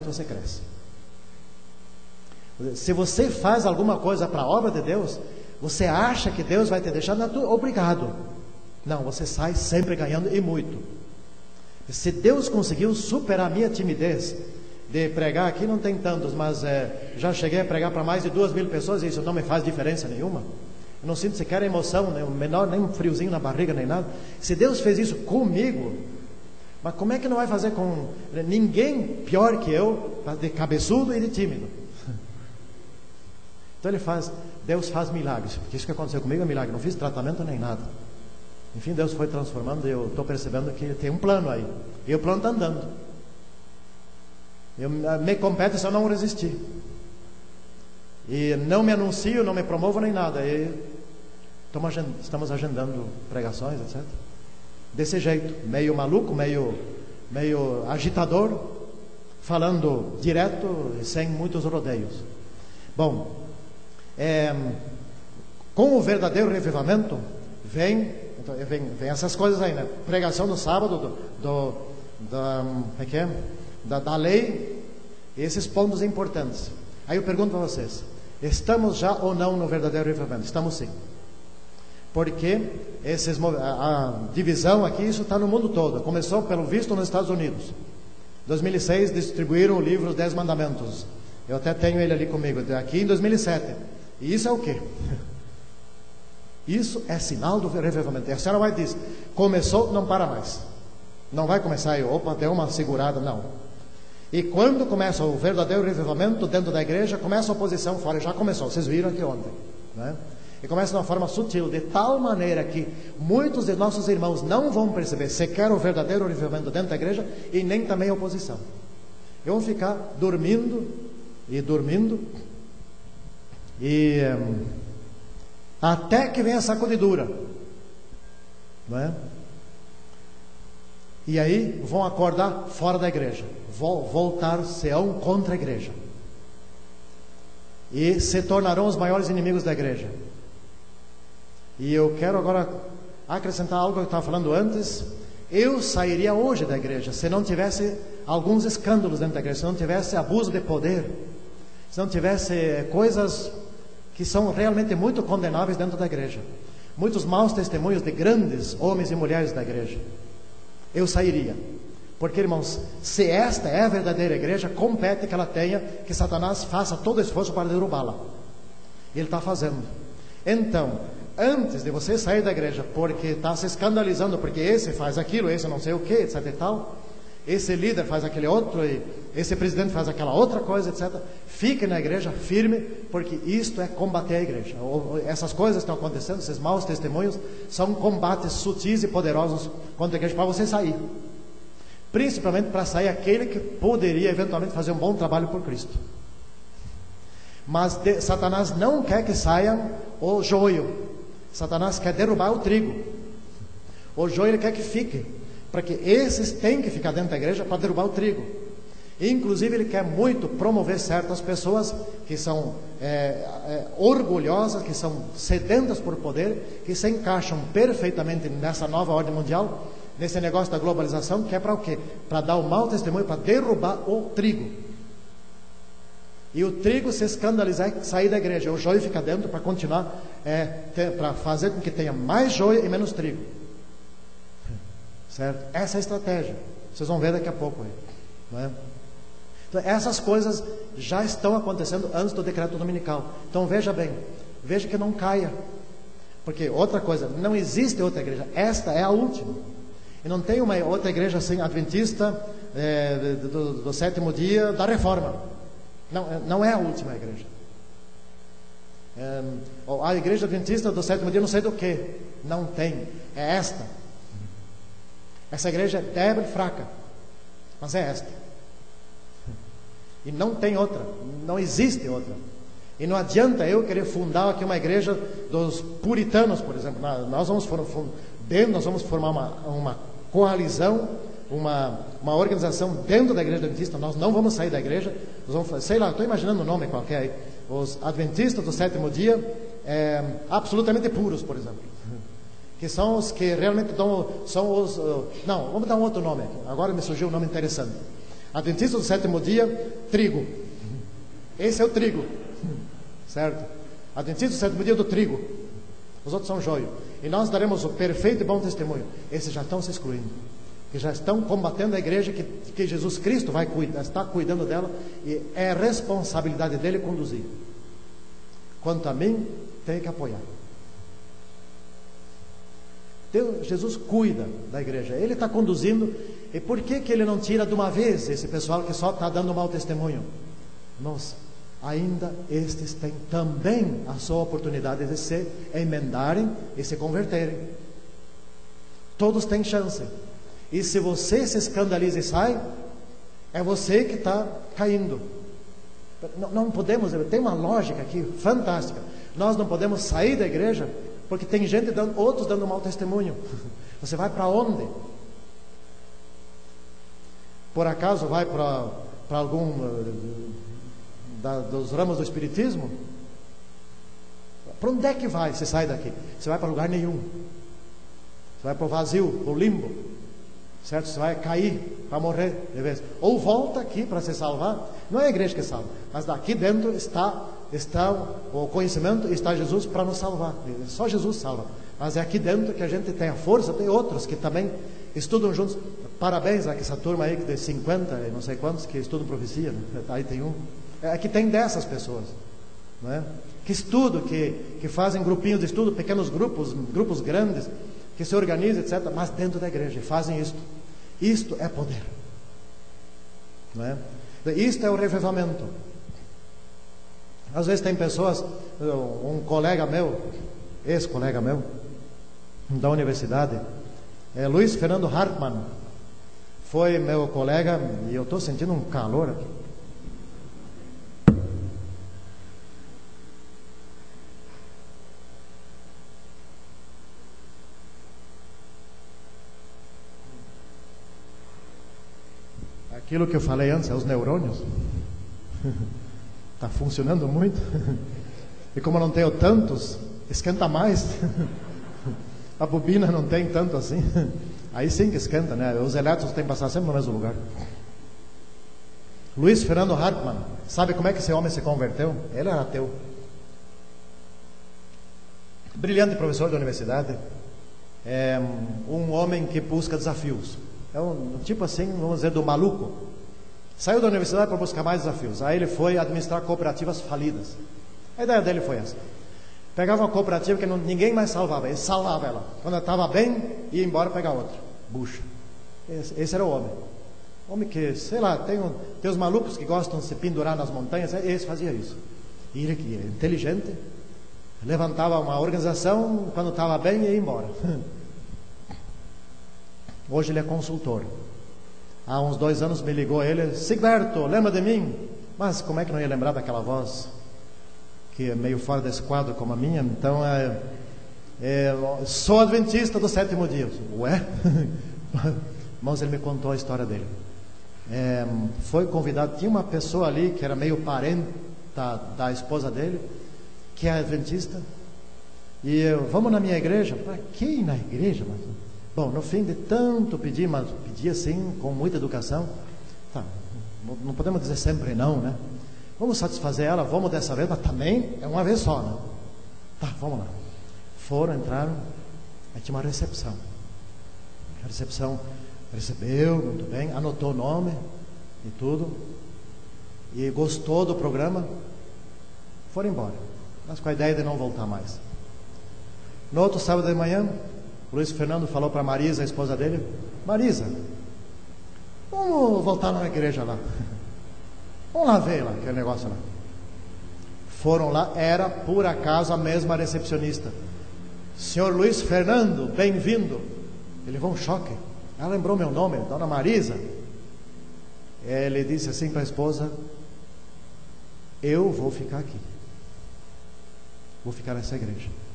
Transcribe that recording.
você cresce. Se você faz alguma coisa para a obra de Deus, você acha que Deus vai te deixar obrigado. Não, você sai sempre ganhando, e muito. Se Deus conseguiu superar a minha timidez de pregar, aqui não tem tantos, mas já cheguei a pregar para mais de 2.000 pessoas, e isso não me faz diferença nenhuma. Eu não sinto sequer emoção, nem menor, nem um friozinho na barriga, nem nada. Se Deus fez isso comigo, mas como é que não vai fazer com ninguém pior que eu, de cabeçudo e de tímido? Então Deus faz milagres, porque isso que aconteceu comigo é milagre, não fiz tratamento nem nada. Enfim, Deus foi transformando, e eu estou percebendo que tem um plano aí, e o plano está andando. Me compete se eu não resistir, e não me anuncio, não me promovo nem nada, e estamos agendando pregações, etc. Desse jeito, meio maluco, meio agitador, falando direto e sem muitos rodeios. Bom, com o verdadeiro revivamento vem essas coisas aí, né? Pregação no sábado da lei, esses pontos importantes. Aí eu pergunto para vocês: estamos já ou não no verdadeiro revivamento? Estamos sim, porque a divisão aqui, isso está no mundo todo. Começou, pelo visto, nos Estados Unidos. Em 2006 distribuíram o livro Os 10 Mandamentos. Eu até tenho ele ali comigo, aqui em 2007. E isso é o quê? Isso é sinal do revivamento. E a senhora vai dizer: começou, não para mais. Não vai começar aí, opa, deu uma segurada, não. E quando começa o verdadeiro revivamento dentro da igreja, começa a oposição fora. Já começou, vocês viram aqui ontem, né? E começa de uma forma sutil, de tal maneira que muitos de nossos irmãos não vão perceber sequer o verdadeiro revivamento dentro da igreja, e nem também a oposição. E vão ficar dormindo, e até que venha a sacudidura, não é? E aí vão acordar fora da igreja, voltar-se-ão contra a igreja, e se tornarão os maiores inimigos da igreja. E eu quero agora acrescentar algo que eu estava falando antes. Eu sairia hoje da igreja se não tivesse alguns escândalos dentro da igreja, se não tivesse abuso de poder, se não tivesse coisas que são realmente muito condenáveis dentro da igreja, muitos maus testemunhos de grandes homens e mulheres da igreja. Eu sairia, porque, irmãos, se esta é a verdadeira igreja, compete que ela tenha, que Satanás faça todo o esforço para derrubá-la. Ele está fazendo. Então, antes de você sair da igreja porque está se escandalizando, porque esse faz aquilo, esse não sei o que, etc e tal, esse líder faz aquele outro, e esse presidente faz aquela outra coisa, etc. Fique na igreja firme, porque isto é combater a igreja. Essas coisas estão acontecendo, esses maus testemunhos, são combates sutis e poderosos contra a igreja, para você sair. Principalmente para sair aquele que poderia eventualmente fazer um bom trabalho por Cristo. Mas Satanás não quer que saia o joio. Satanás quer derrubar o trigo. O joio ele quer que fique, para que esses têm que ficar dentro da igreja para derrubar o trigo. Inclusive ele quer muito promover certas pessoas que são orgulhosas, que são sedentas por poder, que se encaixam perfeitamente nessa nova ordem mundial, nesse negócio da globalização, que é para o quê? Para dar o mau testemunho, para derrubar o trigo. E o trigo se escandalizar e sair da igreja, o joio fica dentro para continuar, para fazer com que tenha mais joio e menos trigo. Certo? Essa é a estratégia. Vocês vão ver daqui a pouco aí, não é? Então, essas coisas já estão acontecendo antes do decreto dominical. Então veja bem, veja que não caia. Porque outra coisa, não existe outra igreja, esta é a última. E não tem uma outra igreja assim, adventista, do sétimo dia da reforma. Não é a última igreja. A igreja adventista do sétimo dia não sei do que. Não tem, é esta. Essa igreja é débil e fraca, mas é esta. E não tem outra, não existe outra. E não adianta eu querer fundar aqui uma igreja dos puritanos, por exemplo. Nós vamos formar uma coalizão, uma organização dentro da igreja adventista. Nós não vamos sair da igreja, nós vamos, sei lá, estou imaginando um nome qualquer aí. Os adventistas do sétimo dia, absolutamente puros, por exemplo. Que são os que realmente são os... Não, vamos dar um outro nome aqui. Agora me surgiu um nome interessante. Adventista do sétimo dia, trigo. Esse é o trigo, certo? Adventista do sétimo dia do trigo. Os outros são joio. E nós daremos o perfeito e bom testemunho. Esses já estão se excluindo, que já estão combatendo a igreja, que Jesus Cristo vai cuidar, está cuidando dela, e é responsabilidade dele conduzir. Quanto a mim, tem que apoiar. Jesus cuida da igreja, ele está conduzindo. E por que ele não tira de uma vez esse pessoal que só está dando mau testemunho? Irmãos, ainda estes têm também a sua oportunidade de se emendarem e se converterem. Todos têm chance. E se você se escandaliza e sai, é você que está caindo. Não podemos, tem uma lógica aqui fantástica. Nós não podemos sair da igreja porque tem gente outros dando mau testemunho. Você vai para onde? Por acaso vai para algum dos ramos do espiritismo? Para onde é que vai? Você sai daqui? Você vai para lugar nenhum. Você vai para o vazio, para o limbo, certo? Você vai cair para morrer de vez. Ou volta aqui para se salvar. Não é a igreja que salva, mas daqui dentro está o conhecimento, está Jesus para nos salvar. Só Jesus salva. Mas é aqui dentro que a gente tem a força. Tem outros que também estudam juntos. Parabéns a essa turma aí que tem 50 e não sei quantos que estudam profecia, né? Aí tem um. Aqui tem dessas pessoas, não é? Que estudam, que fazem grupinhos de estudo, pequenos grupos grandes, que se organizam, etc. Mas dentro da igreja fazem isto. Isto é poder, não é? Isto é o revivamento. Às vezes tem pessoas, um colega meu, ex-colega meu, da universidade, Luiz Fernando Hartmann, foi meu colega, e eu estou sentindo um calor aqui. Aquilo que eu falei antes, é os neurônios. Está funcionando muito. E como eu não tenho tantos, esquenta mais. A bobina não tem tanto assim. Aí sim que esquenta, né? Os elétrons têm que passar sempre no mesmo lugar. Luiz Fernando Hartmann, sabe como é que esse homem se converteu? Ele era ateu. Brilhante professor da universidade. É um homem que busca desafios. É um tipo assim, vamos dizer, do maluco. Saiu da universidade para buscar mais desafios. Aí ele foi administrar cooperativas falidas. A ideia dele foi essa. Pegava uma cooperativa que ninguém mais salvava, ele salvava ela. Quando ela estava bem, ia embora pegar outra. Bucha. Esse era o homem. Homem que, sei lá, tem os malucos que gostam de se pendurar nas montanhas. Esse fazia isso. E ele, inteligente, levantava uma organização, quando estava bem, ia embora. Hoje ele é consultor. Há uns 2 anos me ligou ele: Sigberto, lembra de mim? Mas como é que não ia lembrar daquela voz que é meio fora desse quadro como a minha? Então sou adventista do sétimo dia. Ué? Mas ele me contou a história dele. Foi convidado, tinha uma pessoa ali que era meio parente da esposa dele, que é adventista, e vamos na minha igreja. Para que ir na igreja? Bom, no fim de tanto pedir, mas pedi assim, com muita educação, tá, não podemos dizer sempre não, né? Vamos satisfazer ela, vamos dessa vez, mas também é uma vez só, né? Tá, vamos lá. Foram, entraram, aí tinha uma recepção. A recepção recebeu, muito bem, anotou o nome e tudo, e gostou do programa, foram embora, mas com a ideia de não voltar mais. No outro sábado de manhã, o Luiz Fernando falou para Marisa, a esposa dele: Marisa, vamos voltar na igreja lá. Vamos lá ver lá, aquele negócio lá. Foram lá, era por acaso a mesma recepcionista. Senhor Luiz Fernando, bem-vindo. Ele levou um choque. Ela lembrou meu nome, Dona Marisa. Ele disse assim para a esposa: eu vou ficar aqui. Vou ficar nessa igreja.